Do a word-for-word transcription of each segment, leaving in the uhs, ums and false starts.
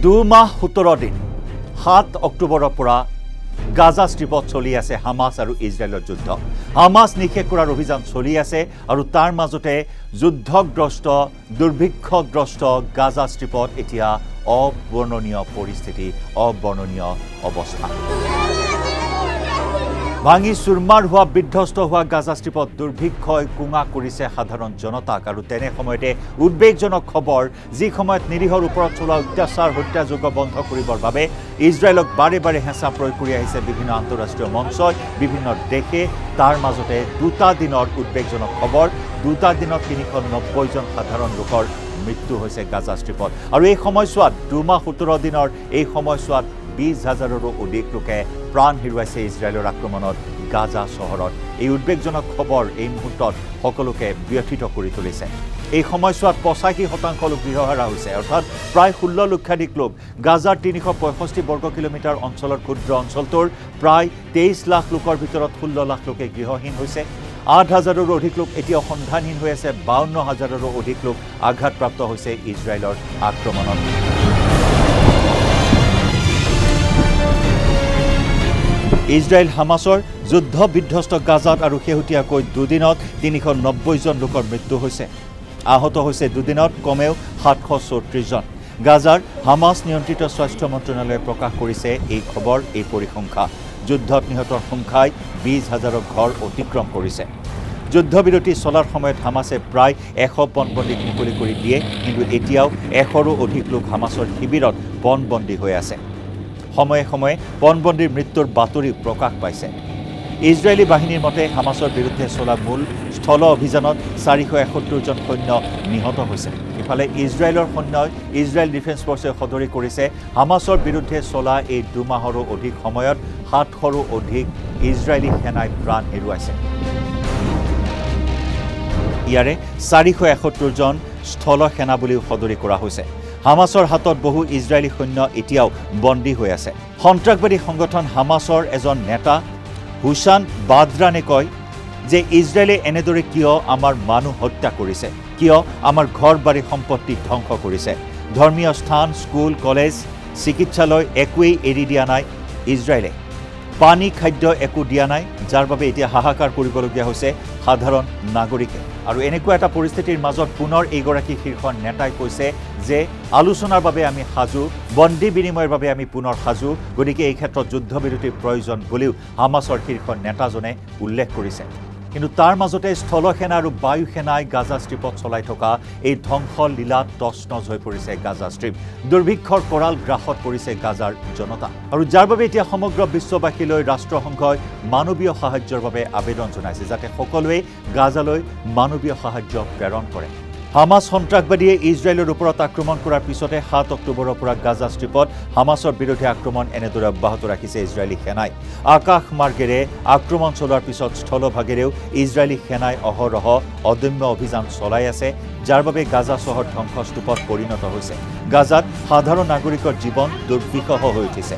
দুমাহ সোতৰ দিন সাত অক্টোবৰৰ পৰা গাজা স্ট্ৰিপত চলি আছে হামাস আৰু ইজৰাইলৰ যুদ্ধ। হামাস নিষেধ কৰাৰ অভিযান চলি আছে আৰু তাৰ মাজতে যুদ্ধগ্ৰস্ত দুৰ্ভিক্ষগ্ৰস্ত গাজা স্ট্ৰিপত এতিয়া অবৰ্ণনীয় পৰিস্থিতি, অবৰ্ণনীয় অৱস্থা। ভাঙি চুৰমাৰ হোৱা বিধ্বস্ত হোৱা গাজা স্ট্ৰিপত দুৰ্ভিক্ষই কুঙা কৰিছে সাধাৰণ জনতাক আৰু তেনে সময়তে উদ্বেগজনক খবৰ, যি সময়ত নিৰীহৰ ওপৰত চলোৱা অত্যাচাৰ হত্যাযোগ্য বন্ধ কৰিবৰ বাবে ইজৰাইলক বাৰে বাৰে হেঁচা প্ৰয়োগ কৰি আহিছে বিভিন্ন আন্তঃৰাষ্ট্ৰীয় মঞ্চই, বিভিন্ন দেশে। তাৰ মাজতে দুটা দিনৰ উদ্বেগজনক খবৰ, দুটা দিনত তিনিশ নব্বৈজন সাধাৰণ লোকৰ মৃত্যু হৈছে গাজা স্ট্ৰিপত। আৰু এই সময়ছোৱাত দুমাহ সোতৰ দিনৰ এই সময়ছোৱাত বিশ হাজাৰৰো অধিক লোকে প্ৰাণ হেৰুৱাইছে ইজৰাইলৰ আক্ৰমণত গাজা চহৰত। এই উদ্বেগজনক খবৰ এই মুহূৰ্তত সকলোকে ব্যথিত কৰি তুলিছে। এই সময়ছোৱাত পঁচাশী শতাংশ লোক গৃহহাৰা হৈছে, অৰ্থাৎ প্ৰায় ষোল্ল লক্ষাধিক লোক। গাজাৰ তিনিশ পঁয়ষষ্ঠি বৰ্গ কিলোমিটাৰ অঞ্চলৰ ক্ষুদ্ৰ অঞ্চলটোৰ প্ৰায় তেইছ লাখ লোকৰ ভিতৰত ষোল্ল লাখ লোকে গৃহহীন হৈছে। আঠ হাজাৰৰো অধিক লোক এতিয়াও সন্ধানহীন হৈ আছে। বাৱন্ন হাজাৰৰো অধিক লোক আঘাতপ্ৰাপ্ত হৈছে ইজৰাইলৰ আক্ৰমণত। ইজৰাইল হামাছৰ যুদ্ধ বিধ্বস্ত গাজাত আৰু শেহতীয়াকৈ দুদিনত তিনিশ নব্বৈজন লোকৰ মৃত্যু হৈছে। আহত হৈছে দুদিনত কমেও সাতশ চৌত্ৰিশজন। গাজাৰ হামাছ নিয়ন্ত্ৰিত স্বাস্থ্য মন্ত্ৰণালয়ে প্ৰকাশ কৰিছে এই খবৰ, এই পৰিসংখ্যা। যুদ্ধত নিহতৰ সংখ্যাই বিশ হাজাৰৰ ঘৰ অতিক্ৰম কৰিছে। যুদ্ধবিৰতি চলাৰ সময়ত হামাছে প্ৰায় এশ পণবন্দীক মুকলি কৰি দিয়ে, কিন্তু এতিয়াও এশৰো অধিক লোক হামাছৰ শিবিৰত পণবন্দী হৈ আছে। সময়ে সময়ে পণবন্দীৰ মৃত্যুৰ বাতৰি প্ৰকাশ পাইছে। ইজৰাইলী বাহিনীৰ মতে হামাছৰ বিৰুদ্ধে চলা মূল স্থল অভিযানত চাৰিশ এসত্তৰজন সৈন্য নিহত হৈছে। ইফালে ইজৰাইলৰ সৈন্যই ইজৰাইল ডিফেন্স ফৰ্চে সদৰি কৰিছে হামাছৰ বিৰুদ্ধে চলা এই দুমাহৰো অধিক সময়ত সাতশৰো অধিক ইজৰাইলী সেনাই প্ৰাণ হেৰুৱাইছে। ইয়াৰে চাৰিশ এসত্তৰজন স্থল সেনা বুলিও সদৰি কৰা হৈছে। হামাছৰ হাতত বহু ইজৰাইলী সৈন্য এতিয়াও বন্দী হৈ আছে। সন্ত্ৰাসবাদী সংগঠন হামাছৰ এজন নেতা হুছান বাদ্ৰানে কয় যে ইজৰাইলে এনেদৰে কিয় আমাৰ মানুহ হত্যা কৰিছে, কিয় আমাৰ ঘৰ বাৰী সম্পত্তি ধ্বংস কৰিছে। ধৰ্মীয় স্থান, স্কুল, কলেজ, চিকিৎসালয় একোৱেই এৰি দিয়া নাই ইজৰাইলে। পানী, খাদ্য একো দিয়া নাই, যাৰ বাবে এতিয়া হাহাকাৰ কৰিবলগীয়া হৈছে সাধাৰণ নাগৰিকে। আৰু এনেকুৱা এটা পৰিস্থিতিৰ মাজত পুনৰ এইগৰাকী শীৰ্ষ নেতাই কৈছে যে আলোচনাৰ বাবে আমি সাজু, বন্দী বিনিময়ৰ বাবে আমি পুনৰ সাজু, গতিকে এই ক্ষেত্ৰত যুদ্ধবিৰতিৰ প্ৰয়োজন বুলিও হামাছৰ শীৰ্ষ নেতাজনে উল্লেখ কৰিছে। কিন্তু তাৰ মাজতে স্থল সেনা আৰু বায়ু সেনাই গাজা স্ট্ৰিপত চলাই থকা এই ধ্বংস লীলাত তছনছ হৈ পৰিছে গাজা স্ট্ৰিপ। দুৰ্ভিক্ষৰ কৰাল গ্ৰাসত পৰিছে গাজাৰ জনতা, আৰু যাৰ বাবে এতিয়া সমগ্ৰ বিশ্ববাসীলৈ ৰাষ্ট্ৰসংঘই মানৱীয় সাহায্যৰ বাবে আবেদন জনাইছে, যাতে সকলোৱে গাজালৈ মানৱীয় সাহায্য প্ৰেৰণ কৰে। হামাছ সন্ত্ৰাসবাদীয়ে ইজৰাইলৰ ওপৰত আক্ৰমণ কৰাৰ পিছতে সাত অক্টোবৰৰ পৰা গাজা স্ট্ৰিপত হামাছৰ বিৰুদ্ধে আক্ৰমণ এনেদৰে অব্যাহত ৰাখিছে ইজৰাইলী সেনাই। আকাশ মাৰ্গেৰে আক্ৰমণ চলোৱাৰ পিছত স্থলভাগেৰেও ইজৰাইলী সেনাই অহৰহ অদম্য অভিযান চলাই আছে, যাৰ বাবে গাজা চহৰ ধ্বংসস্তূপত পৰিণত হৈছে। গাজাত সাধাৰণ নাগৰিকৰ জীৱন দুৰ্বিষহ হৈ উঠিছে।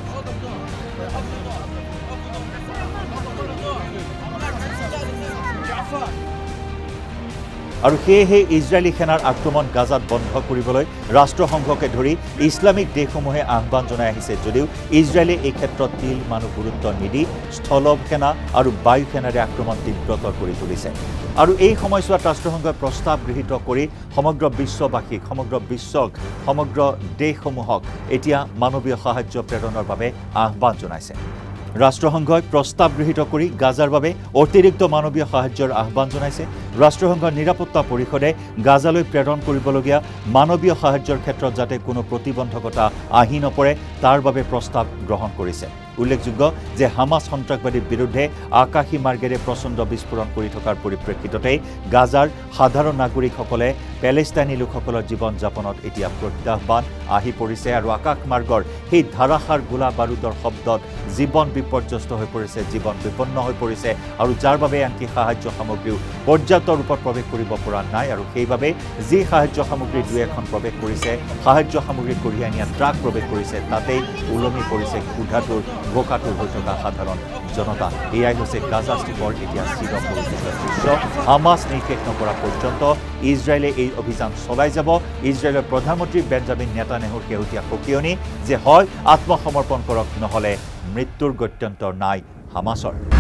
আৰু সেয়েহে ইজৰাইলী সেনাৰ আক্ৰমণ গাজাত বন্ধ কৰিবলৈ ৰাষ্ট্ৰসংঘকে ধৰি ইছলামিক দেশসমূহে আহ্বান জনাই আহিছে, যদিও ইজৰাইলে এই ক্ষেত্ৰত তিল মানুহ গুৰুত্ব নিদি স্থল সেনা আৰু বায়ু সেনাৰে আক্ৰমণ তীব্ৰতৰ কৰি তুলিছে। আৰু এই সময়ছোৱাত ৰাষ্ট্ৰসংঘই প্ৰস্তাৱ গৃহীত কৰি সমগ্ৰ বিশ্ববাসীক, সমগ্ৰ বিশ্বক, সমগ্ৰ দেশসমূহক এতিয়া মানৱীয় সাহায্য প্ৰেৰণৰ বাবে আহ্বান জনাইছে। ৰাষ্ট্ৰসংঘই প্ৰস্তাৱ গৃহীত কৰি গাজাৰ বাবে অতিৰিক্ত মানৱীয় সাহায্যৰ আহ্বান জনাইছে। ৰাষ্ট্ৰসংঘৰ নিৰাপত্তা পৰিষদে গাজালৈ প্ৰেৰণ কৰিবলগীয়া মানৱীয় সাহায্যৰ ক্ষেত্ৰত যাতে কোনো প্ৰতিবন্ধকতা আহি নপৰে তাৰ বাবে প্ৰস্তাৱ গ্ৰহণ কৰিছে। উল্লেখযোগ্য যে হামাছ সন্ত্ৰাসবাদীৰ বিৰুদ্ধে আকাশী মাৰ্গেৰে প্ৰচণ্ড বিস্ফোৰণ কৰি থকাৰ পৰিপ্ৰেক্ষিততে গাজাৰ সাধাৰণ নাগৰিকসকলে পেলেষ্টাইনী লোকসকলৰ জীৱন যাপনত এতিয়া প্ৰত্যাহ্বান আহি পৰিছে। আৰু আকাশ মাৰ্গৰ সেই ধাৰাসাৰ গোলা বাৰুদৰ শব্দত জীৱন বিপৰ্যস্ত হৈ পৰিছে, জীৱন বিপন্ন হৈ পৰিছে, আৰু যাৰ বাবে আনকি সাহায্য সামগ্ৰীও পৰ্যাপ্ত ৰূপত প্ৰৱেশ কৰিব পৰা নাই। আৰু সেইবাবে যি সাহায্য সামগ্ৰী দুই এখন প্ৰৱেশ কৰিছে, সাহায্য সামগ্ৰী কঢ়িয়াই নিয়া ট্ৰাক প্ৰৱেশ কৰিছে, তাতেই ওলমি পৰিছে ক্ষুধাটোৰ বোকাটোৰ হৈ থকা সাধাৰণ জনতা এয়াই হৈছে গাজা ষ্ট্ৰীপৰ এতিয়া চিৰ পৰিচিত দৃশ্য হামাছ নিৰ্শেষ নকৰা পৰ্যন্ত ইজৰাইলে এই অভিযান চলাই যাব ইজৰাইলৰ প্ৰধানমন্ত্ৰী বেঞ্জামিন নেতান্যাহুৰ শেহতীয়া সকিয়নি যে হয় আত্মসমৰ্পণ কৰক নহ'লে মৃত্যুৰ গত্যন্তৰ নাই হামাছৰ